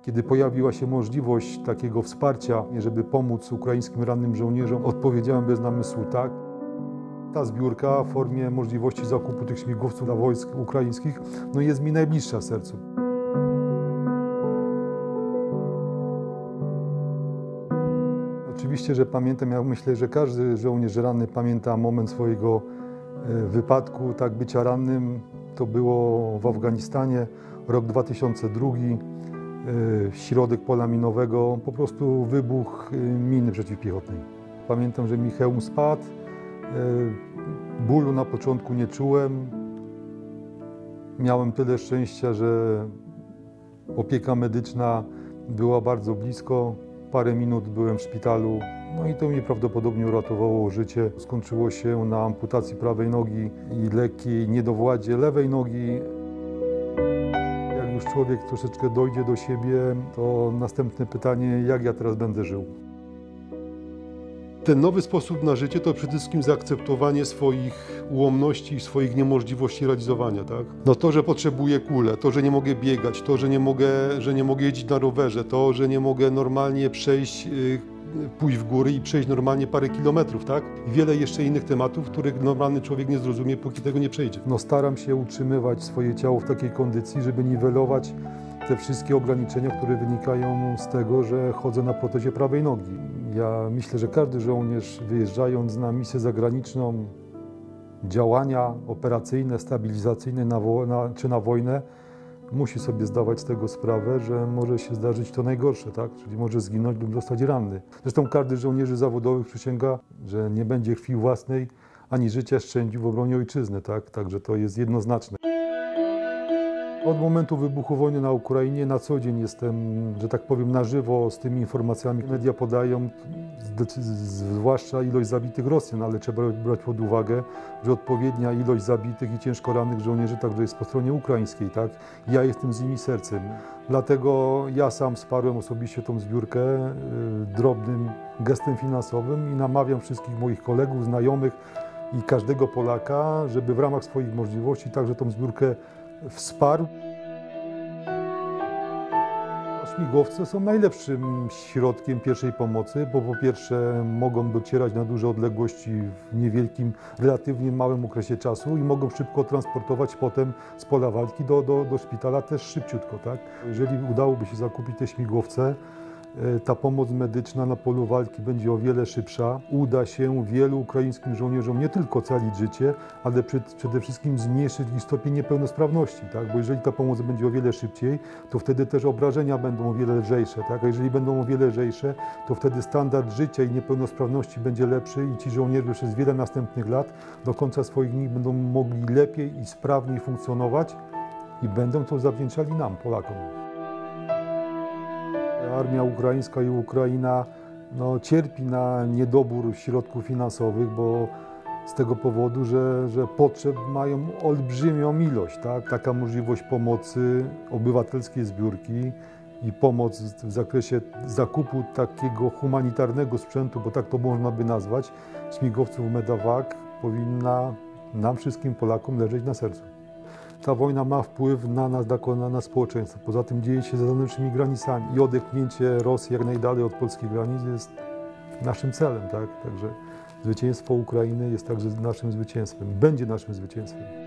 Kiedy pojawiła się możliwość takiego wsparcia, żeby pomóc ukraińskim rannym żołnierzom, odpowiedziałem bez namysłu tak. Ta zbiórka w formie możliwości zakupu tych śmigłowców dla wojsk ukraińskich jest mi najbliższa sercu. Oczywiście, że pamiętam, ja myślę, że każdy żołnierz ranny pamięta moment swojego wypadku, tak, bycia rannym. To było w Afganistanie, rok 2002, środek pola minowego, po prostu wybuch miny przeciwpiechotnej. Pamiętam, że mi hełm spadł, bólu na początku nie czułem. Miałem tyle szczęścia, że opieka medyczna była bardzo blisko. Parę minut byłem w szpitalu, i to mi prawdopodobnie uratowało życie. Skończyło się na amputacji prawej nogi i lekkiej niedowładzie lewej nogi. Jak już człowiek troszeczkę dojdzie do siebie, to następne pytanie, jak ja teraz będę żył. Ten nowy sposób na życie to przede wszystkim zaakceptowanie swoich ułomności i swoich niemożliwości realizowania, tak? To, że potrzebuję kulę, to, że nie mogę biegać, to, że nie mogę jeździć na rowerze, to, że nie mogę normalnie pójść w góry i przejść normalnie parę kilometrów, tak? I wiele jeszcze innych tematów, których normalny człowiek nie zrozumie, póki tego nie przejdzie. Staram się utrzymywać swoje ciało w takiej kondycji, żeby niwelować te wszystkie ograniczenia, które wynikają z tego, że chodzę na protezie prawej nogi. Ja myślę, że każdy żołnierz, wyjeżdżając na misję zagraniczną, działania operacyjne, stabilizacyjne czy na wojnę, musi sobie zdawać z tego sprawę, że może się zdarzyć to najgorsze, tak? Czyli może zginąć lub zostać ranny. Zresztą każdy z żołnierzy zawodowych przysięga, że nie będzie krwi własnej ani życia szczędził w obronie ojczyzny, tak? Także to jest jednoznaczne. Od momentu wybuchu wojny na Ukrainie na co dzień jestem, że tak powiem, na żywo z tymi informacjami. Media podają zwłaszcza ilość zabitych Rosjan, ale trzeba brać pod uwagę, że odpowiednia ilość zabitych i ciężko rannych żołnierzy także jest po stronie ukraińskiej, tak? Ja jestem z nimi sercem. Dlatego ja sam wsparłem osobiście tą zbiórkę drobnym gestem finansowym i namawiam wszystkich moich kolegów, znajomych i każdego Polaka, żeby w ramach swoich możliwości także tą zbiórkę wsparł. Śmigłowce są najlepszym środkiem pierwszej pomocy, bo po pierwsze mogą docierać na duże odległości w niewielkim, relatywnie małym okresie czasu i mogą szybko transportować potem z pola walki do szpitala też szybciutko, tak? Jeżeli udałoby się zakupić te śmigłowce, ta pomoc medyczna na polu walki będzie o wiele szybsza. Uda się wielu ukraińskim żołnierzom nie tylko ocalić życie, ale przede wszystkim zmniejszyć ich stopień niepełnosprawności, tak? Bo jeżeli ta pomoc będzie o wiele szybciej, to wtedy też obrażenia będą o wiele lżejsze, tak? A jeżeli będą o wiele lżejsze, to wtedy standard życia i niepełnosprawności będzie lepszy i ci żołnierze przez wiele następnych lat do końca swoich dni będą mogli lepiej i sprawniej funkcjonować i będą to zawdzięczali nam, Polakom. Armia ukraińska i Ukraina cierpi na niedobór środków finansowych, bo z tego powodu, że potrzeb mają olbrzymią ilość. Tak? Taka możliwość pomocy, obywatelskiej zbiórki i pomoc w zakresie zakupu takiego humanitarnego sprzętu, bo tak to można by nazwać, śmigłowców Medevac, powinna nam wszystkim Polakom leżeć na sercu. Ta wojna ma wpływ na nas, na społeczeństwo. Poza tym dzieje się za naszymi granicami i odepchnięcie Rosji jak najdalej od polskich granic jest naszym celem, tak? Także zwycięstwo Ukrainy jest także naszym zwycięstwem, będzie naszym zwycięstwem.